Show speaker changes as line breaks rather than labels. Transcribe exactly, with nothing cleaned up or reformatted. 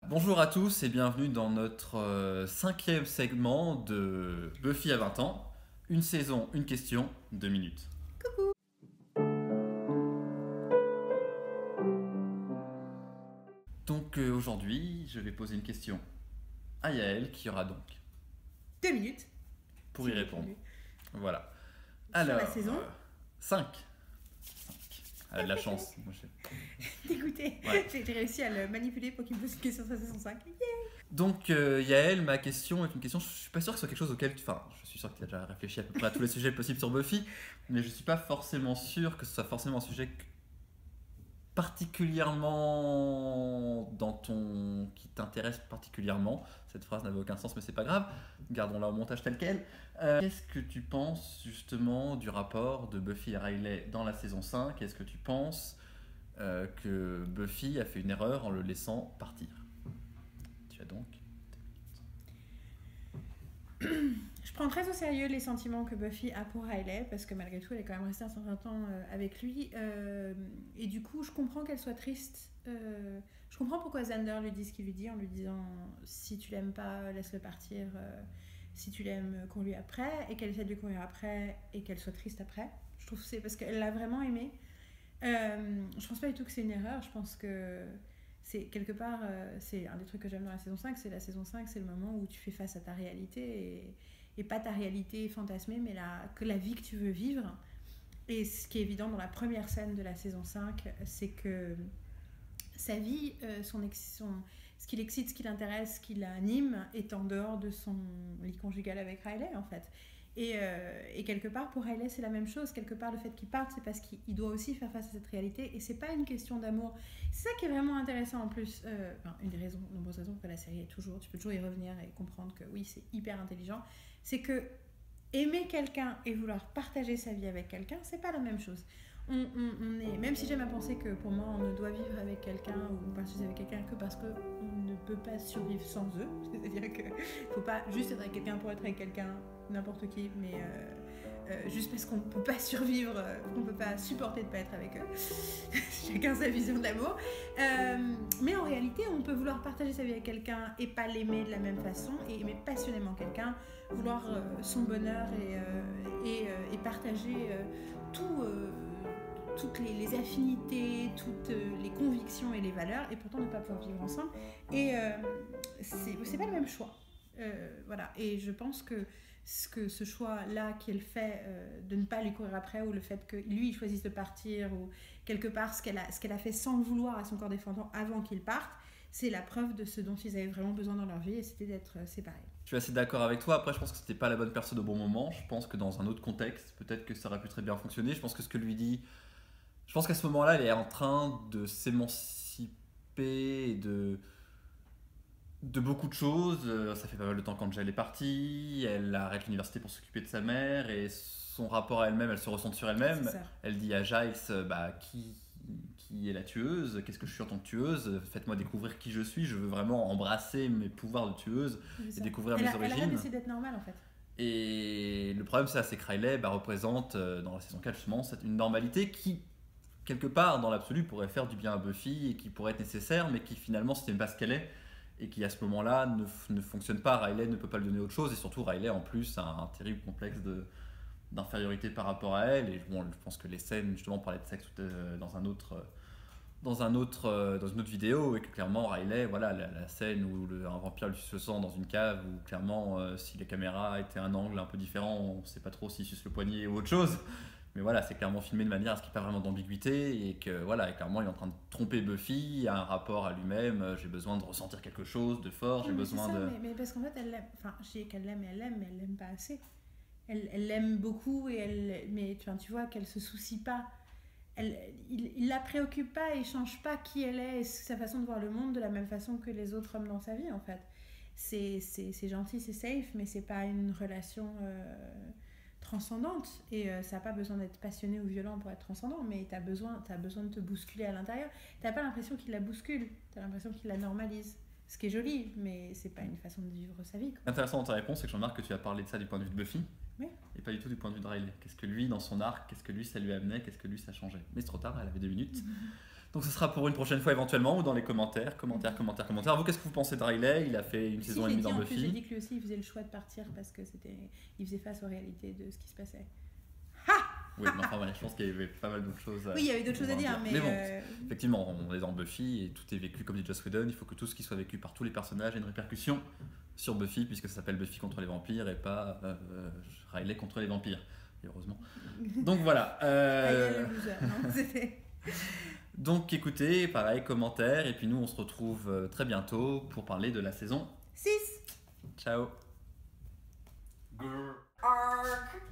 Bonjour à tous et bienvenue dans notre euh, cinquième segment de Buffy à vingt ans. Une saison, une question, deux minutes. Donc euh, aujourd'hui, je vais poser une question à Yael qui aura donc
Deux minutes.
pour
Si
y
j'ai
répondre.
répondu.
Voilà.
Sur
Alors,
la saison.
cinq. Elle a de la chance. Moi, je-
Dégoûté.
Ouais.
J'ai j'ai réussi à le manipuler pour qu'il me pose une question sur la saison cinq.
Donc euh, Yael, ma question est une question, je suis pas sûr que ce soit quelque chose auquel tu... Enfin, je suis sûr que tu as déjà réfléchi à peu près à tous les sujets possibles sur Buffy, mais je suis pas forcément sûr que ce soit forcément un sujet que- particulièrement dans ton... qui t'intéresse particulièrement. Cette phrase n'avait aucun sens, mais c'est pas grave. Gardons-la au montage tel quel. Euh, Qu'est-ce que tu penses justement du rapport de Buffy et Riley dans la saison cinq? Est-ce que tu penses euh, que Buffy a fait une erreur en le laissant partir? Tu as donc...
Je prends très au sérieux les sentiments que Buffy a pour Riley, parce que malgré tout, elle est quand même restée un certain temps euh, avec lui. Euh, et du coup, je comprends qu'elle soit triste. Euh, je comprends pourquoi Xander lui dit ce qu'il lui dit en lui disant si tu l'aimes pas, laisse-le partir. Euh, si tu l'aimes, cours-lui après. Et qu'elle essaie de lui courir après et qu'elle soit triste après. Je trouve que c'est parce qu'elle l'a vraiment aimé. Euh, je pense pas du tout que c'est une erreur. Je pense que c'est quelque part, euh, c'est un des trucs que j'aime dans la saison cinq. C'est la saison cinq, c'est le moment où tu fais face à ta réalité et, et pas ta réalité fantasmée, mais la, que la vie que tu veux vivre. Et ce qui est évident dans la première scène de la saison cinq, c'est que sa vie, euh, son, ex- son- ce qui l'excite, ce qui l'intéresse, ce qui l'anime, est en dehors de son lit conjugal avec Riley, en fait. Et, euh, et quelque part, pour Riley, c'est la même chose. Quelque part, le fait qu'il parte, c'est parce qu'il il doit aussi faire face à cette réalité. Et c'est pas une question d'amour. C'est ça qui est vraiment intéressant en plus. Euh, enfin, une des raisons, nombreuses raisons que la série est toujours. Tu peux toujours y revenir et comprendre que oui, c'est hyper intelligent. C'est que aimer quelqu'un et vouloir partager sa vie avec quelqu'un, c'est pas la même chose. On, on, on est, même si j'aime à penser que pour moi, on ne doit vivre avec quelqu'un ou partager avec quelqu'un que parce qu'on ne peut pas survivre sans eux. C'est-à-dire qu'il ne faut pas juste être avec quelqu'un pour être avec quelqu'un, n'importe qui, mais euh, euh, juste parce qu'on ne peut pas survivre, euh, qu'on ne peut pas supporter de ne pas être avec eux. Chacun sa vision de l'amour. Euh, mais en réalité, on peut vouloir partager sa vie avec quelqu'un et pas l'aimer de la même façon, et aimer passionnément quelqu'un, vouloir euh, son bonheur et, euh, et, euh, et partager euh, tout, euh, toutes les, les affinités, toutes euh, les convictions et les valeurs, et pourtant ne pas pouvoir vivre ensemble. Et euh, c'est, c'est pas le même choix. Euh, voilà. Et je pense que ce, que ce choix-là qu'elle fait euh, de ne pas lui courir après, ou le fait que lui il choisisse de partir, ou quelque part ce qu'elle a, ce qu'elle a fait sans le vouloir à son corps défendant avant qu'il parte, c'est la preuve de ce dont ils avaient vraiment besoin dans leur vie, et c'était d'être euh, séparés.
Je suis assez d'accord avec toi. Après, je pense que c'était pas la bonne personne au bon moment. Je pense que dans un autre contexte, peut-être que ça aurait pu très bien fonctionner. Je pense que ce que lui dit, je pense qu'à ce moment-là, elle est en train de s'émanciper et de de beaucoup de choses. Euh, Ça fait pas mal de temps qu'Angel est partie. Elle arrête l'université pour s'occuper de sa mère et son rapport à elle-même, elle se ressent sur elle-même. Elle dit à Giles, euh, bah qui qui est la tueuse, qu'est-ce que je suis en tant que tueuse, faites-moi découvrir qui je suis, je veux vraiment embrasser mes pouvoirs de tueuse et découvrir
elle
mes
a,
origines.
Elle arrête d'essayer d'être normale en fait.
Et le problème, c'est c'est que Riley bah, représente euh, dans la saison quatre justement cette, une normalité qui, quelque part, dans l'absolu, pourrait faire du bien à Buffy et qui pourrait être nécessaire, mais qui finalement, ce n'est pas ce qu'elle est et qui à ce moment-là ne, ne fonctionne pas. Riley ne peut pas lui donner autre chose et surtout Riley en plus a un terrible complexe de, d'infériorité par rapport à elle. Et bon, je pense que les scènes, justement, parlaient de sexe euh, dans un autre. Euh, dans, un autre, euh, dans une autre vidéo et que clairement Riley, voilà, la, la scène où le, un vampire lui suce le sang dans une cave où clairement euh, si les caméras étaient un angle un peu différent, on ne sait pas trop s'il suce le poignet ou autre chose, mais voilà, c'est clairement filmé de manière à ce qu'il n'y ait pas vraiment d'ambiguïté et que voilà, et clairement il est en train de tromper Buffy, il a un rapport à lui-même, euh, j'ai besoin de ressentir quelque chose de fort, j'ai
oui,
besoin
ça,
de...
Mais, mais parce qu'en fait, elle l'aime, enfin je dis qu'elle l'aime et elle l'aime, mais elle l'aime pas assez. Elle, elle l'aime beaucoup, et elle, mais tu, tu vois qu'elle se soucie pas. Elle, il, il la préoccupe pas et change pas qui elle est et sa façon de voir le monde de la même façon que les autres hommes dans sa vie en fait. C'est, c'est, c'est gentil, c'est safe, mais c'est pas une relation euh, transcendante et euh, ça n'a pas besoin d'être passionné ou violent pour être transcendant, mais t'as besoin, t'as besoin de te bousculer à l'intérieur. T'as pas l'impression qu'il la bouscule, t'as l'impression qu'il la normalise. Ce qui est joli, mais c'est pas une façon de vivre sa vie, quoi.
Intéressant dans ta réponse, c'est que je remarque que tu as parlé de ça du point de vue de Buffy.
Oui.
Et pas du tout du point de vue de Riley. Qu'est-ce que lui, dans son arc, qu'est-ce que lui, ça lui amenait, qu'est-ce que lui, ça changeait. Mais c'est trop tard, elle avait deux minutes. Donc ce sera pour une prochaine fois éventuellement ou dans les commentaires, commentaires, commentaires, commentaires. Vous, qu'est-ce que vous pensez de Riley? Il a fait une
Si,
saison
j'ai
et demie
dit,
dans
en plus, j'ai
Buffy.
dit que lui aussi il faisait le choix de partir parce que c'était, il faisait face aux réalités de ce qui se passait.
Oui, mais enfin voilà, je pense qu'il y avait pas mal d'autres choses. À,
Oui, il y avait d'autres choses à dire, mais,
mais bon,
euh,
effectivement, on est dans Buffy et tout est vécu comme dit Joss Whedon. Il faut que tout ce qui soit vécu par tous les personnages ait une répercussion sur Buffy, puisque ça s'appelle Buffy contre les vampires et pas euh, Riley contre les vampires, et heureusement. Donc voilà. Euh...
Riley le loser, non, c'était...
Donc écoutez, pareil, commentaires, et puis nous on se retrouve euh, très bientôt pour parler de la saison
six.
Ciao.
Arc.